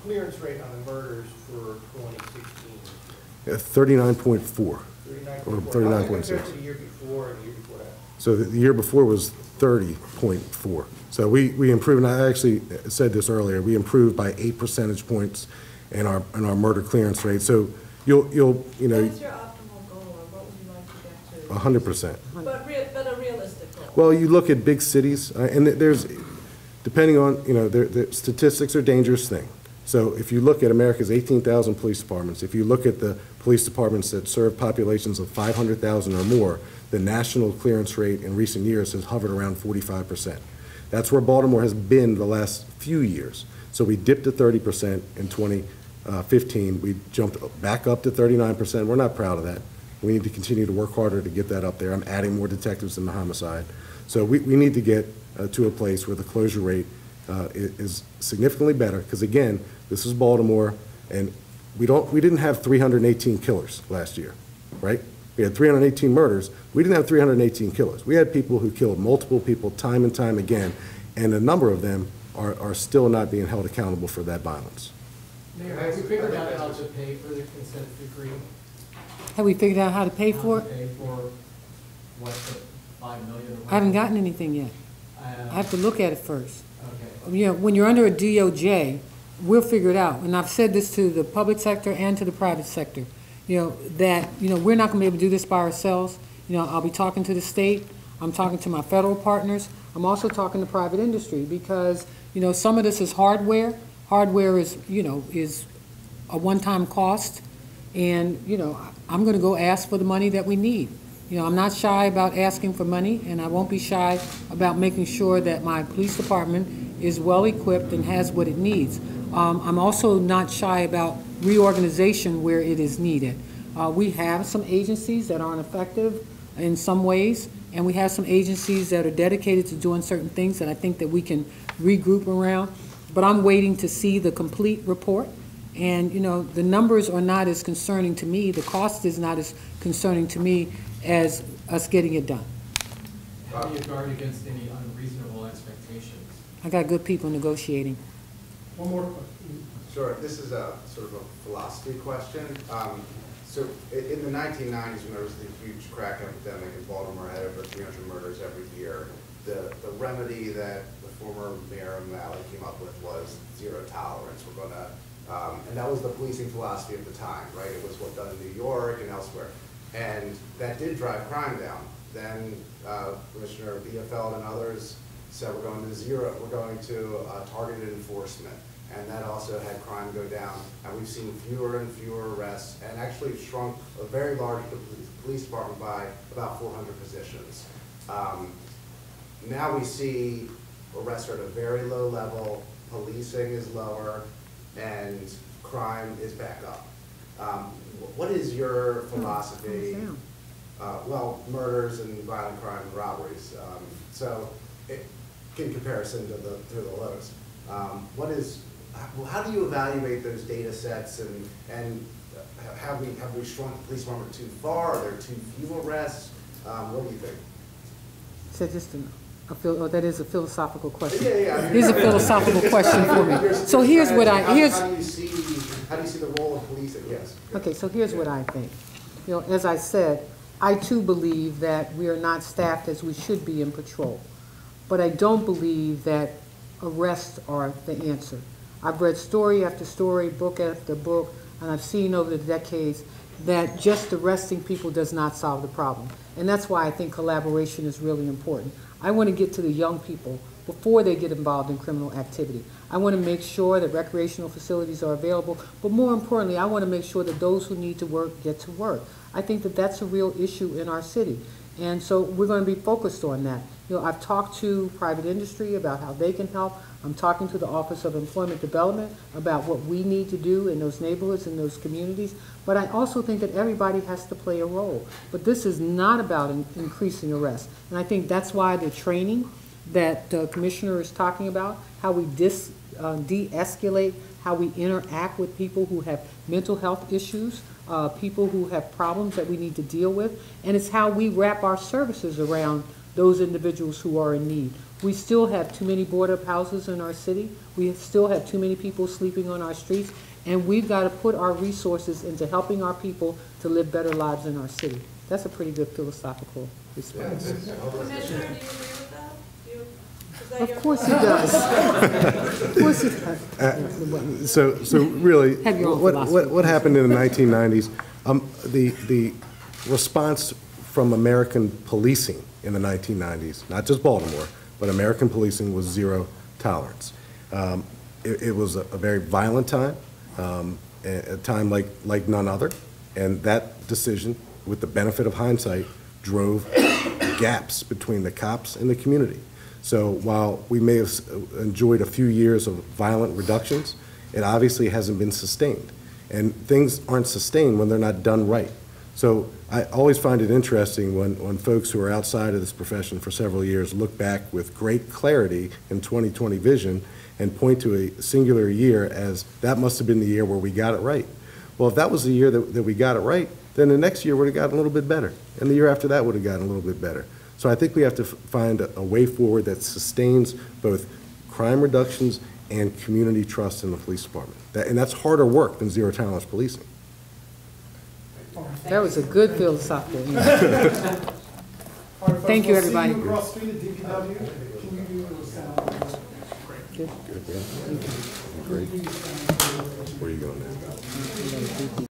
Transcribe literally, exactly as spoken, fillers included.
clearance rate on the murders for twenty sixteen? thirty-nine point four. Or thirty-nine point six. Compared to the year before and the year before that? So the, the year before was thirty point four. So we, we improved, and I actually said this earlier, we improved by eight percentage points in our, in our murder clearance rate. So you'll, you'll, you know. What is your optimal goal, or what would you like to get to? A hundred percent. But rea- but a realistic goal. Well, you look at big cities, uh, and there's, depending on, you know, the, the statistics are a dangerous thing. So if you look at America's eighteen thousand police departments, if you look at the police departments that serve populations of five hundred thousand or more, the national clearance rate in recent years has hovered around forty-five percent. That's where Baltimore has been the last few years. So we dipped to thirty percent in twenty fifteen. We jumped back up to thirty-nine percent. We're not proud of that. We need to continue to work harder to get that up there. I'm adding more detectives in the homicide. So we, we need to get uh, to a place where the closure rate uh, is, is significantly better, because again, this is Baltimore, and we don't we didn't have three hundred eighteen killers last year, right? We had three hundred eighteen murders. We didn't have three hundred eighteen killers. We had people who killed multiple people time and time again, and a number of them are, are still not being held accountable for that violence. Mayor, have you figured out how to pay for the consent decree? Have we figured out how to pay for How it? to pay for, what, the five million? I haven't gotten anything yet. Uh, I have to look at it first. Okay. You know, when you're under a D O J, we'll figure it out. And I've said this to the public sector and to the private sector, you know, that, you know, we're not gonna be able to do this by ourselves. You know, I'll be talking to the state, I'm talking to my federal partners, I'm also talking to private industry, because, you know, some of this is hardware. Hardware is, you know, is a one-time cost, and, you know, I'm gonna go ask for the money that we need. You know, I'm not shy about asking for money, and I won't be shy about making sure that my police department is well-equipped and has what it needs. Um, I'm also not shy about reorganization where it is needed. Uh, we have some agencies that aren't effective in some ways, and we have some agencies that are dedicated to doing certain things that I think that we can regroup around. But I'm waiting to see the complete report. And, you know, the numbers are not as concerning to me, the cost is not as concerning to me as us getting it done. How do you guard against any unreasonable expectations? I got good people negotiating. One more question. Sure. This is a sort of a philosophy question. Um, so i- in the nineteen nineties, when there was the huge crack epidemic in Baltimore, had over three hundred murders every year, the, the remedy that the former mayor of Malley came up with was zero tolerance. We're going to, um, and that was the policing philosophy at the time, right? It was what done in New York and elsewhere. And that did drive crime down. Then uh, Commissioner Bielefeld and others said we're going to zero, we're going to uh, targeted enforcement. And that also had crime go down. And we've seen fewer and fewer arrests, and actually shrunk a very large police department by about four hundred positions. Um, now we see arrests are at a very low level, policing is lower, and crime is back up. Um, what is your philosophy? Uh, well, murders and violent crime and robberies. Um, so, it, in comparison to the to the lows, um, what is? How do you evaluate those data sets, and and have we have we shrunk the police department too far? Are there too few arrests? Um, what do you think? So just an, a phil, oh, that is a philosophical question. Yeah, yeah. Here's a philosophical question for me. So here's what I here's. How do you see how do you see the role of policing? Yes. Okay, so here's what I think. You know, as I said, I too believe that we are not staffed as we should be in patrol, but I don't believe that arrests are the answer. I've read story after story, book after book, and I've seen over the decades that just arresting people does not solve the problem. And that's why I think collaboration is really important. I want to get to the young people before they get involved in criminal activity. I want to make sure that recreational facilities are available, but more importantly, I want to make sure that those who need to work get to work. I think that that's a real issue in our city. And so we're going to be focused on that. You know, I've talked to private industry about how they can help. I'm talking to the Office of Employment Development about what we need to do in those neighborhoods, in those communities. But I also think that everybody has to play a role. But this is not about in increasing arrests. And I think that's why the training that the Commissioner is talking about, how we dis, uh, de-escalate, how we interact with people who have mental health issues, uh, people who have problems that we need to deal with, and it's how we wrap our services around those individuals who are in need. We still have too many board-up houses in our city. We still have too many people sleeping on our streets. And we've got to put our resources into helping our people to live better lives in our city. That's a pretty good philosophical response. Commissioner, do you agree with that? Do you- is that your Of course he philosophy? does. Of course he does. So, so really, Have your own what, philosophy. what, what happened in the nineteen nineties, um, the, the response from American policing in the nineteen nineties, not just Baltimore, but American policing was zero tolerance. Um, it, it was a, a very violent time, um, a, a time like, like none other, and that decision, with the benefit of hindsight, drove gaps between the cops and the community. So while we may have enjoyed a few years of violent reductions, it obviously hasn't been sustained. And things aren't sustained when they're not done right. So I always find it interesting when, when folks who are outside of this profession for several years look back with great clarity and twenty twenty vision and point to a singular year as that must have been the year where we got it right. Well, if that was the year that, that we got it right, then the next year would have gotten a little bit better. And the year after that would have gotten a little bit better. So I think we have to f- find a, a way forward that sustains both crime reductions and community trust in the police department. That, and that's harder work than zero tolerance policing. That was a good philosophical answer. Thank you, everybody. See you across the street at D P W. Can you do a sound? Great. Where are you going now?